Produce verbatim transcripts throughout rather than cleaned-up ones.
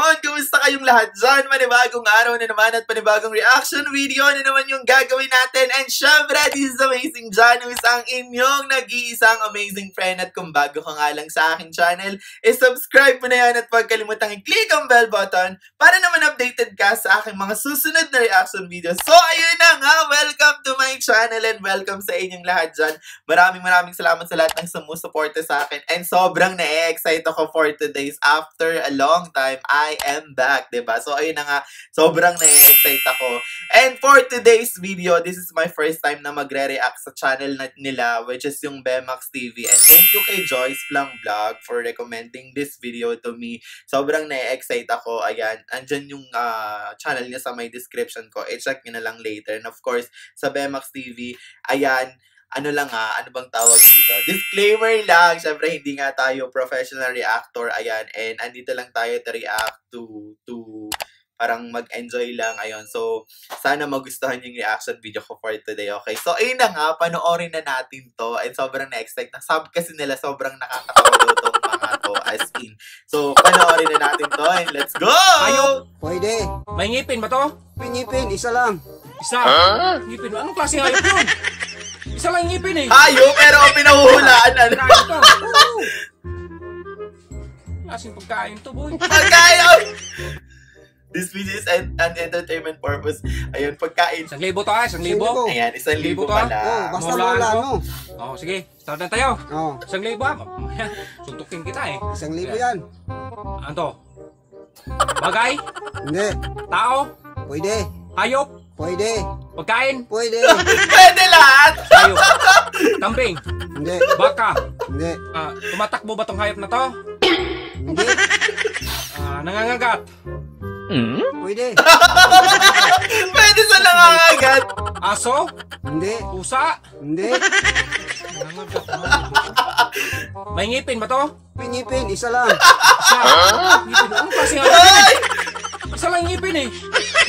yon, kumusta kayong lahat dyan? Panibagong araw na naman at panibagong reaction video na naman yung gagawin natin. And syempre, this is Amazing Janus, ang inyong nag-iisang amazing friend. At kung bago ka nga lang sa aking channel, is-subscribe mo na yan at huwag kalimutang i-click ang bell button para naman updated ka sa aking mga susunod na reaction videos. So, ayun na nga, welcome to my channel and welcome sa inyong lahat dyan. Maraming maraming salamat sa lahat ng sumusuporta sa akin. And sobrang na-excite ako for today's after a long time. I am back, diba? So, ayun na nga, sobrang na-excite ako. And for today's video, this is my first time na magre-react sa channel na nila, which is yung Bemaks T V. And thank you kay Joyce Lang Vlog for recommending this video to me. Sobrang na-excite ako. Ayan, andyan yung uh, channel niya sa my description ko. I-check nyo na lang later. And of course, sa Bemaks T V, ayan, ano lang nga, ano bang tawag dito? Disclaimer lang, syempre hindi nga tayo professional reactor, ayan, and andito lang tayo to react to, to parang mag-enjoy lang, ayun. So, sana magustuhan yung reaction video ko for today, okay? So, ayun na nga, panoorin na natin to, and sobrang na-expect na, sab kasi nila sobrang nakakatawa daw tong mga to, as in. So, panoorin na natin to, and let's go! Hayop! Pwede. May ngipin ba to? May ngipin, isa lang. Isa? Huh? Ngipin? Anong klaseng hayop yun? Isa lang ngipin eh. Hayop, pero pinahuhulaan. Ano? Pagkain to. Klaseng pagkain to, boy. Pagkain! This video is an, an entertainment purpose. Ayun, pagkain. Isang libo to ah, isang libo. Ayan, isang libo, libo pala. Oh, basta wala, no? Oh, sige, start na tayo. Oh. Isang libo ah. Suntukin kita eh. Isang libo yan. Ano to? Bagay? Hindi. Tao? Pwede. Hayop? Pwede. Pagkain? Pwede. Pwede lahat. Hayop? Kambing? Hindi. Baka? Hindi. Ah, tumatakbo ba tong hayop na to? Hindi. Ah, nangangagat? Hmm? Pwede. Pwede sa nangangagat. Aso? Hindi. Pusa? Hindi. Nangangagat. May ngipin ba to? May ngipin, isa lang. Isa? Ngipin? Anong klaseng hayop? Isa lang ngipin eh.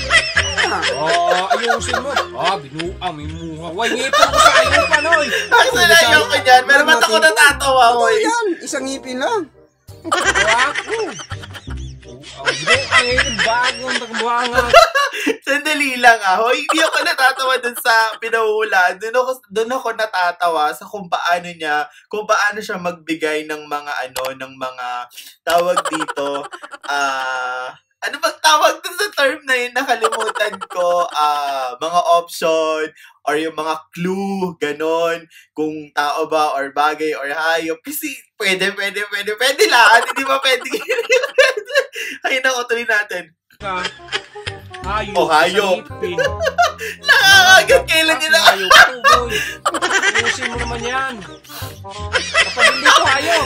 Oh, ayusin mo. Ah, binuang, may muha. Way, ngipin ko sa ayun pa, noy. Ang sanayaw ko dyan, pero ba't ako natatawa ko eh? Yan, isang ngipin lang. Ako? Oh, binuang ngipin, bagong nagbuhanga. Sandali lang ah. Hoy, hindi ako natatawa dun sa pinahuhulaan. Dun ako, dun ako natatawa sa kung paano niya, kung paano siya magbigay ng mga ano, ng mga tawag dito, ah... Uh, ano bang tawag dun sa term na yun? Nakalimutan ko. Uh, mga option or yung mga clue, ganon. Kung tao ba or bagay or hayop. Kasi pwede, pwede, pwede, pwede lahat. Hindi ba pwede? Ay, naku, tuloy natin. Hayop. Oh, hayop. Nakakagat kailan nila. Hayop to, boy. Ayusin mo naman yan. Kapag hindi ko hayop.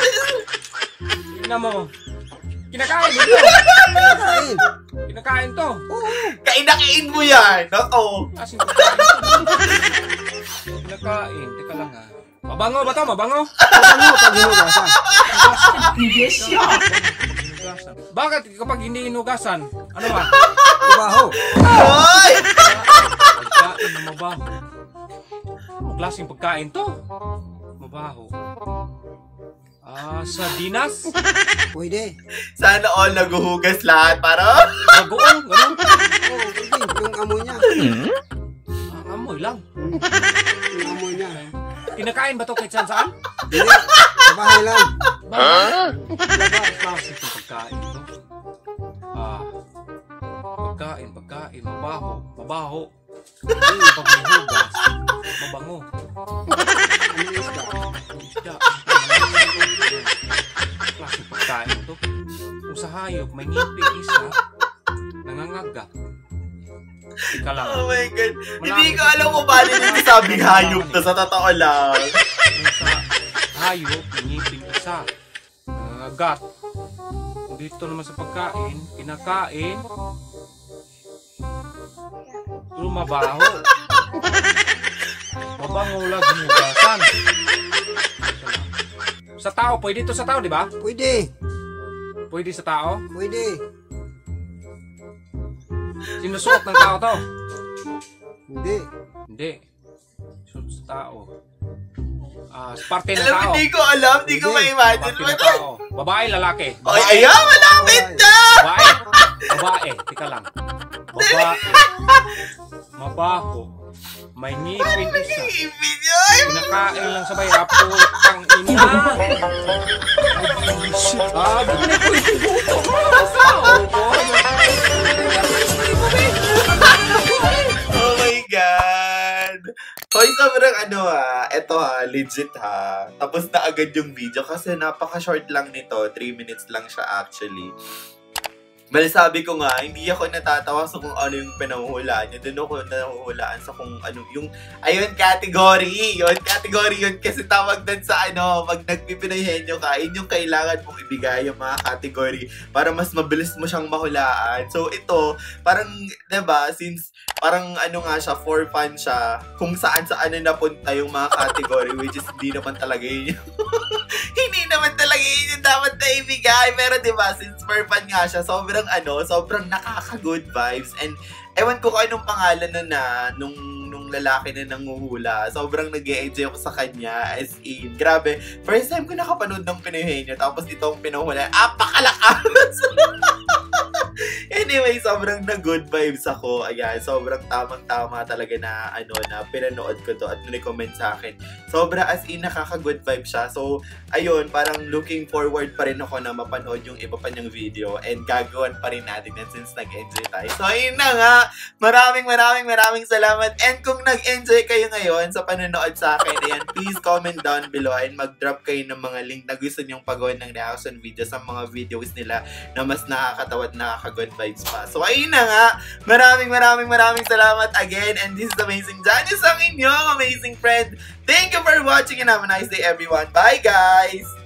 Tignan mo. Kinakain ito. Kinakain. Kinakain to. Oo. Kainakain mo yan. Ako. Asin kinakain to. Kinakain. Teka lang ha. Mabango ba to? Mabango? Mabango pag hinugasan. Yes, siya. Bakit kapag hindi hinugasan? Ano ba? Mabaho. Hoy! Pagkain na mabaho. Anong klaseng pagkain to? Mabaho. Ah, sardinas? Pwede. Sana all naguhugas lahat para. Bagoong, ganun? Oo, oh, pwede. Yung amoy niya. Ah, amoy lang. Hmm. Yung amoy niya. Kinakain ba to kahit saan saan? Hindi. Sa bahay lang. Bahay? Labas, labas itong pagkain to. Ah, pagkain, pagkain, mabaho, mabaho. Hindi, pag mahugas, mabango. Ano yung isda? Isda. Klaseng pagkain to. Kung sa hayop, may ngipin isa, nangangagat. Ika lang. Oh my God. Hindi ko alam kung paano nito sabing hayop to sa totoo lang. Kung sa hayop, may ngipin isa, nangangagat. Kung dito naman sa pagkain, kinakain, lumabaho. Mabango lang ginugasan. Sa tao, pwede ito sa tao, di ba? Pwede. Pwede sa tao? Pwede. Sinusuot ng tao to? Hindi. Hindi. Suot sa tao. Ah, parte ng Alam, tao. hindi ko alam, hindi ko Hindi. ma-imagine. Parte ng tao. Babae, lalaki. Ay, ayan, malapit na! Babae. mabaho. May ngipin isa. Ngipin yun! Pinakain lang sabay hapo. Pang ina. Ah, bigyan ko yung buto. Oh my God! Hoy, sobrang ano ha, eto ha, legit ha. Tapos na agad yung video kasi napaka-short lang nito. three minutes lang siya actually. Well, sabi ko nga, hindi ako natatawa sa kung ano yung pinahuhulaan niya. Doon ako nahuhulaan sa kung ano yung, ayun, category. Yun, category yun. Kasi tawag doon sa ano, pag nagpipinahenyo ka, yun yung kailangan mong ibigay yung mga category para mas mabilis mo siyang mahulaan. So, ito, parang, diba, since parang ano nga siya, for fun siya, kung saan-saan na napunta yung mga category, which is hindi naman talaga yun yung, hindi naman talaga yun yung dapat na ibigay. Pero diba, since for fun nga siya, sobrang ano, sobrang nakaka-good vibes. And ewan ko kung anong pangalan na na nung, nung lalaki na nanguhula. Sobrang nag-e-enjoy ako sa kanya. As in, grabe. First time ko nakapanood ng Pinoyhenyo. Tapos itong pinuhula. Apakalakas! Anyway, sobrang na-good vibes ako. Ayan, sobrang tamang-tama talaga na, ano, na pinanood ko to at nirecommend sa akin. Sobra as in, nakaka-good vibe siya. So, ayun, parang looking forward pa rin ako na mapanood yung iba pa niyang video and gagawan pa rin natin yan since nag-enjoy tayo. So, ayun na nga. Maraming, maraming, maraming salamat. And kung nag-enjoy kayo ngayon sa panonood sa akin, ayan, please comment down below and mag-drop kayo ng mga link na gusto niyong pagawin ng reaction video sa mga videos nila na mas nakakatawa at nakaka-good vibes pa. So, ayun na nga. Maraming, maraming, maraming salamat again. And this is Amazing Janice, ang inyong amazing friend. Thank you for watching and have a nice day, everyone. Bye, guys!